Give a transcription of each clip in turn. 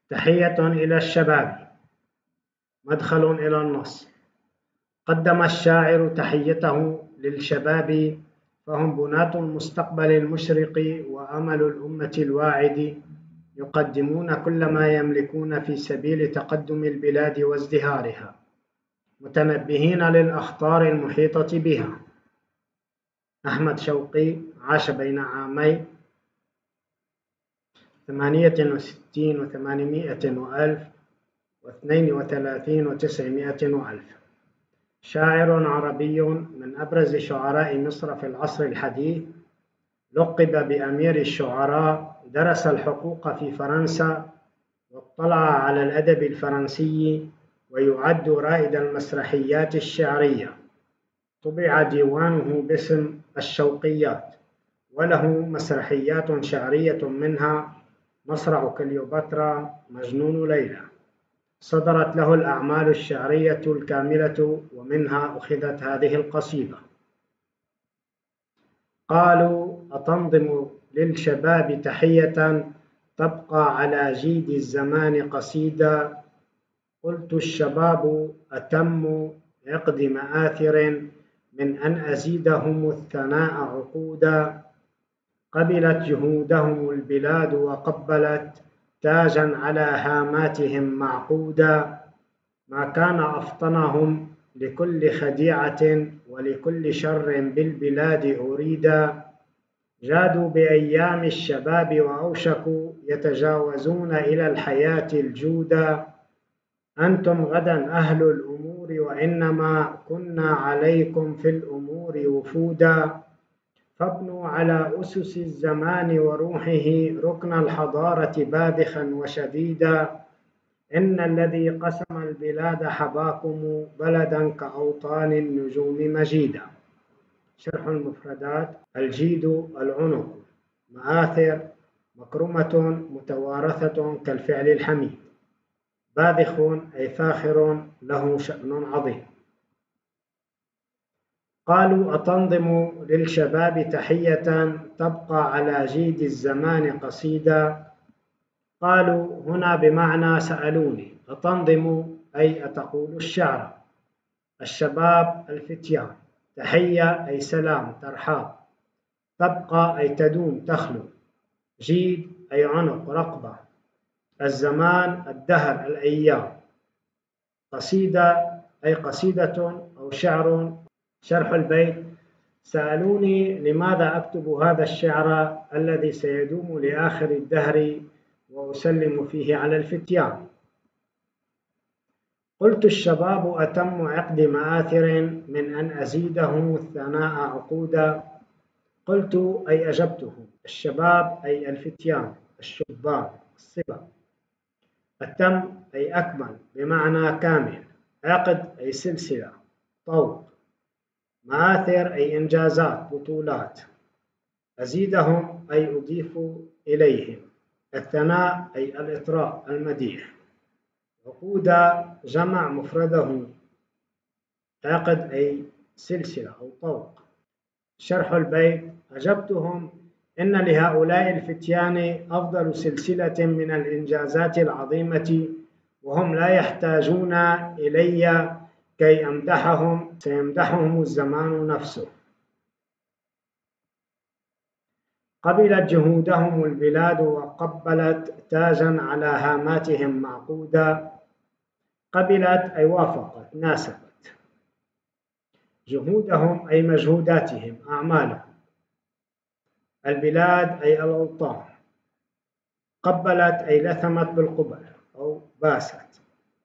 تحية إلى الشباب. مدخل إلى النص. قدم الشاعر تحيته للشباب، فهم بناة المستقبل المشرق وأمل الأمة الواعد، يقدمون كل ما يملكون في سبيل تقدم البلاد وازدهارها، متنبهين للأخطار المحيطة بها. أحمد شوقي عاش بين عامي 68 و800 وألف و32 و900 وألف. شاعر عربي من أبرز شعراء مصر في العصر الحديث، لقب بأمير الشعراء. درس الحقوق في فرنسا واطلع على الأدب الفرنسي، ويعد رائد المسرحيات الشعرية. طبع ديوانه باسم الشوقيات، وله مسرحيات شعرية منها مصرع كليوباترا، مجنون ليلى. صدرت له الأعمال الشعرية الكاملة، ومنها أخذت هذه القصيدة: قالوا أتنظم للشباب تحية تبقى على جيد الزمان قصيدة. قلت الشباب أتم عقد مآثر من أن أزيدهم الثناء عقودا. قبلت جهودهم البلاد وقبلت تاجا على هاماتهم معقودا. ما كان أفطنهم لكل خديعة ولكل شر بالبلاد أريدا. جادوا بأيام الشباب وأوشكوا يتجاوزون إلى الحياة الجودا. أنتم غدا أهل الأمور، وإنما كنا عليكم في الأمور وفودا. فابنوا على أسس الزمان وروحه ركن الحضارة باذخا وشديدا. إن الذي قسم البلاد حباكم بلدا كأوطان النجوم مجيدا. شرح المفردات: الجيد العنق، مآثر مكرمة متوارثة كالفعل الحميد. باذخ أي فاخر له شأن عظيم. قالوا أتنظم للشباب تحية تبقى على جيد الزمان قصيدة. قالوا هنا بمعنى سألوني. أتنظم أي أتقول الشعر. الشباب الفتيان. تحية أي سلام ترحاب. تبقى أي تدوم تخلو. جيد أي عنق رقبة. الزمان الدهر الأيام. قصيدة أي قصيدة أو شعر. شرح البيت: سألوني لماذا أكتب هذا الشعر الذي سيدوم لآخر الدهر وأسلم فيه على الفتيان. قلت الشباب أتم عقد مآثر من أن أزيدهم الثناء عقودا. قلت أي أجبتهم. الشباب أي الفتيان، الشبان، الصبا. التم أي أكمل بمعنى كامل. عقد أي سلسلة، طوق. مآثر أي إنجازات، بطولات. أزيدهم أي أضيف إليهم. الثناء أي الإطراء، المديح. عقودا جمع مفرده. عقد أي سلسلة أو طوق. شرح البيت: أجبتهم إن لهؤلاء الفتيان أفضل سلسلة من الإنجازات العظيمة، وهم لا يحتاجون إلي كي أمدحهم، سيمدحهم الزمان نفسه. قبلت جهودهم البلاد وقبلت تاجا على هاماتهم معقودا. قبلت أي وافقت، ناسبت. جهودهم أي مجهوداتهم، أعمالهم. البلاد أي الأوطان. قبلت أي لثمت بالقبل أو باست.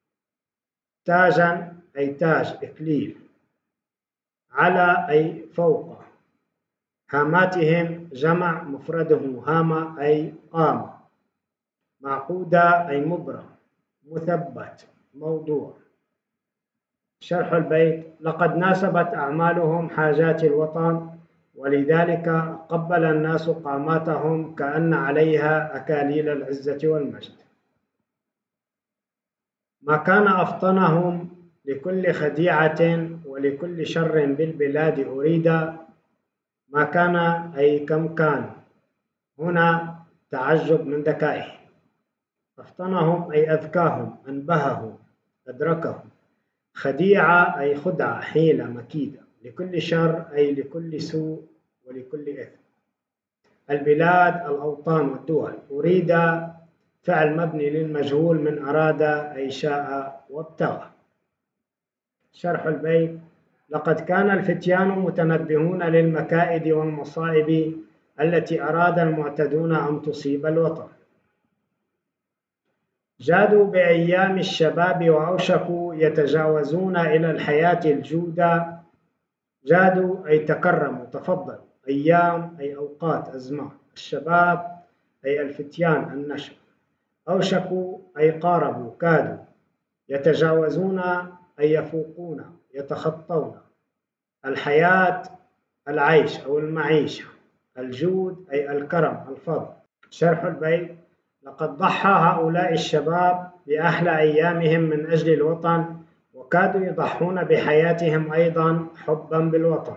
تاجا أي تاج، إكليل. على أي فوق. هاماتهم جمع مفرده هامة أي قامة. معقودة أي مبرم، مثبت، موضوع. شرح البيت: لقد ناسبت أعمالهم حاجات الوطن، ولذلك قبل الناس قاماتهم كأن عليها أكاليل العزة والمجد. ما كان أفطنهم لكل خديعة ولكل شر بالبلاد أريدا. ما كان أي كم كان. هنا تعجب من ذكائه. أفطنهم أي أذكاهم، أنبههم، أدركهم. خديعة أي خدعة، حيلة، مكيدة. لكل شر أي لكل سوء ولكل إثم. البلاد، الأوطان والدول. أريد فعل مبني للمجهول من أراد أي شاء وابتغى. شرح البيت: لقد كان الفتيان متنبهون للمكائد والمصائب التي أراد المعتدون أن تصيب الوطن. جادوا بأيام الشباب وأوشكوا يتجاوزون إلى الحياة الجودة. جادوا أي تكرموا، تفضلوا. أيام أي أوقات، أزمان. الشباب أي الفتيان، النشء. أوشكوا أي قاربوا، كادوا. يتجاوزون أي يفوقون، يتخطون. الحياة العيش أو المعيشة. الجود أي الكرم، الفضل. شرح البيت: لقد ضحى هؤلاء الشباب بأحلى أيامهم من أجل الوطن، وكادوا يضحون بحياتهم أيضا حبا بالوطن.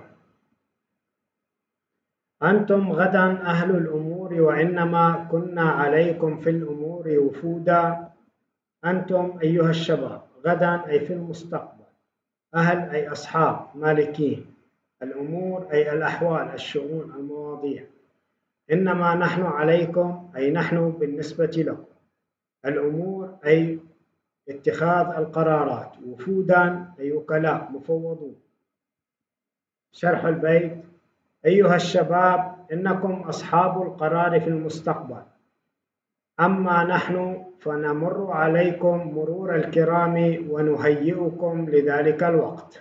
أنتم غدا أهل الأمور، وإنما كنا عليكم في الأمور وفودا. أنتم أيها الشباب، غدا أي في المستقبل. أهل أي أصحاب، مالكين. الأمور أي الأحوال، الشؤون، المواضيع. إنما نحن عليكم أي نحن بالنسبة لكم. الأمور أي اتخاذ القرارات. وفودا أي وكلاء، مفوضون. شرح البيت: أيها الشباب، إنكم أصحاب القرار في المستقبل، أما نحن فنمر عليكم مرور الكرام ونهيئكم لذلك الوقت.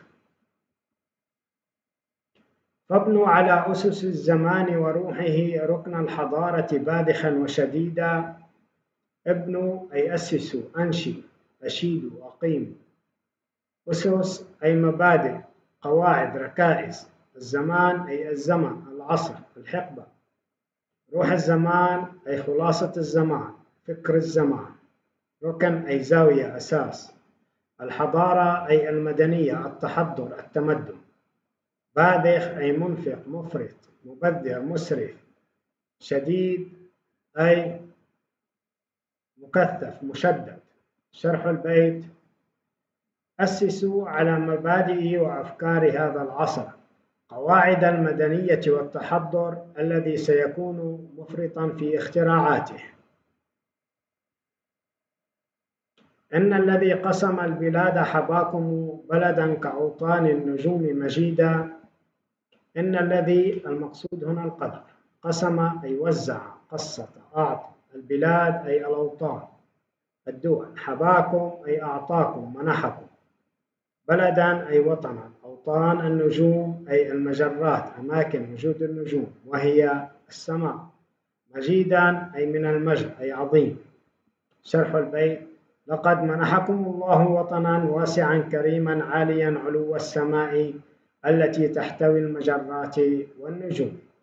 فابنوا على أسس الزمان وروحه ركن الحضارة باذخا وشديدا. ابنوا أي أسسوا، أنشئوا، أشيدوا، أقيموا. أسس أي مبادئ، قواعد، ركائز. الزمان أي الزمن، العصر، الحقبة. روح الزمان أي خلاصة الزمان، فكر الزمان. ركن أي زاوية، أساس. الحضارة أي المدنية، التحضر، التمدن. باذخ أي منفق، مفرط، مبذر، مسرف. شديد أي مكثف، مشدد. شرح البيت: أسسوا على مبادئ وأفكار هذا العصر قواعد المدنية والتحضر الذي سيكون مفرطا في اختراعاته. إن الذي قسم البلاد حباكم بلدا كأوطان النجوم مجيدا. إن الذي المقصود هنا القدر. قسم أي وزع، قسط، أعطى. البلاد أي الأوطان، الدول. حباكم أي أعطاكم، منحكم. بلدا أي وطنا. أوطان النجوم أي المجرات، أماكن وجود النجوم، وهي السماء. مجيدا أي من المجد، أي عظيم. شرح البيت: لقد منحكم الله وطنا واسعا كريما عاليا علو السماء التي تحتوي المجرات والنجوم.